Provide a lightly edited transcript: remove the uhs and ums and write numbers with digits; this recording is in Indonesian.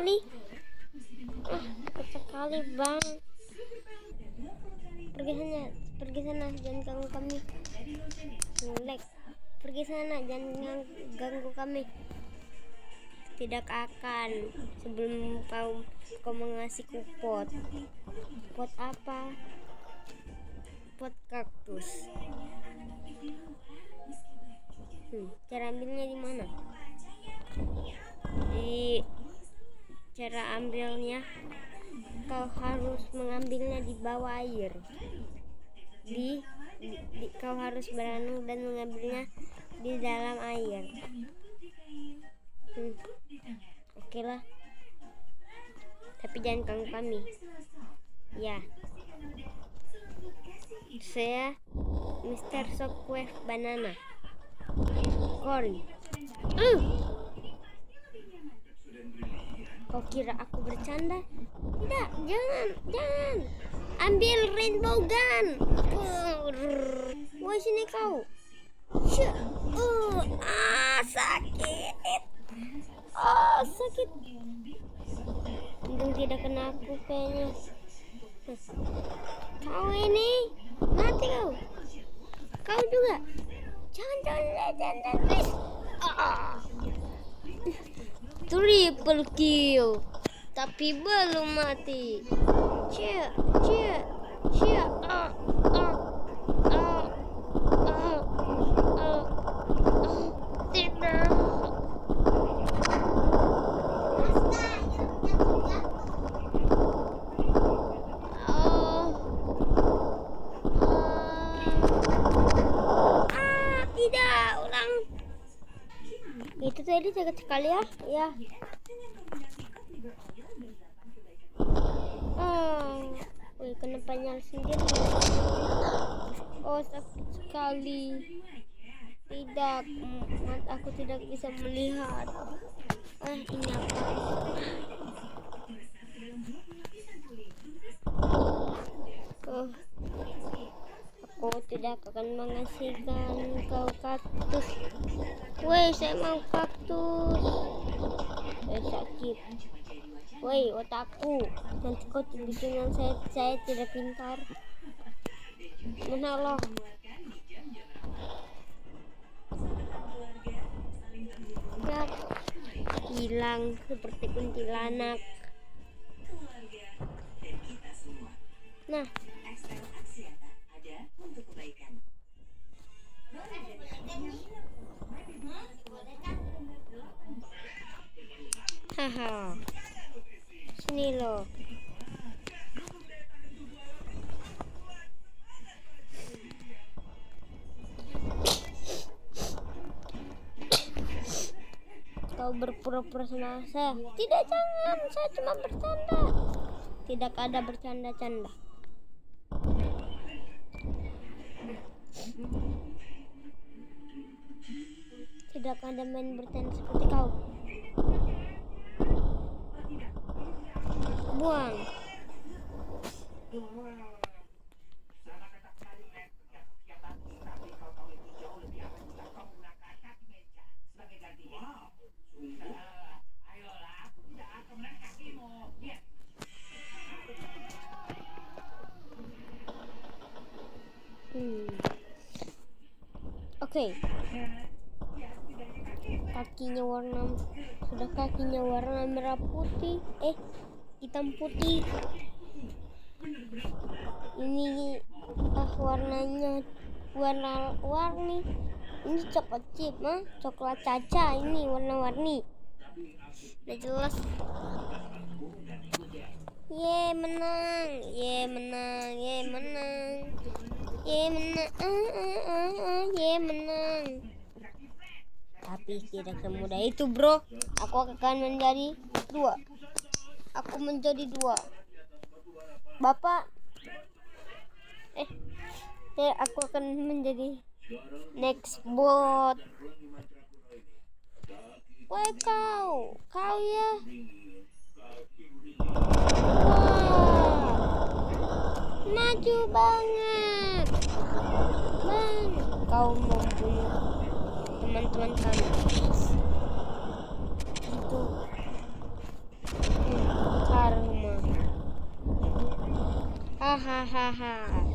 sekali. Cepat sekali bang. Pergi sana, jangan ganggu kami. Lek, pergi sana, jangan ganggu kami. Tidak akan sebelum kau mengasihku pot. Pot apa? Pot kaktus. Cara ambilnya di mana? Cara ambilnya kau harus mengambilnya di bawah air. Kau harus berenang dan mengambilnya di dalam air. Oke lah. Tapi jangan ganggu kami. Ya. Saya Mr. Shockwave Banana Corn. Kau kira aku bercanda? Tidak, jangan. Ambil rainbow gun. Woi, sini kau. Sakit. Sakit. Untung tidak kena aku kayaknya. Kau ini mati kau. Kau juga. Jangan please. Triple kill. Tapi belum mati. Cia. Tidak. Tidak, ulang. Itu tadi sakit sekali ya. Ya. Wih, kenapa nyala sendiri? Sakit sekali. Tidak, aku tidak bisa melihat. Ini apa? Aku tidak akan mengasihkan kau kaktus. Woi, saya mau kaktus. Sakit. Woi, otakku, nanti kau bikin saya tidak pintar. Mana loh? Ya, hilang seperti kuntilanak. Nah, haha, sini loh. Kau berpura-pura sama saya. Tidak, jangan, saya cuma bercanda. Tidak ada bercanda-canda. Tidak ada main bercanda seperti kau. Buang. Oke. Kakinya warna merah putih, hitam putih. Ini warnanya warna-warni. Ini coklat chip, coklat caca. Ini warna-warni. Udah jelas. Menang. Tapi tidak semudah itu, bro. Aku akan menjadi dua. Bapak. Aku akan menjadi next bot. Woi, kau ya. Wah, maju banget, bang. Kau membunuh teman-teman kami. Itu Hahaha.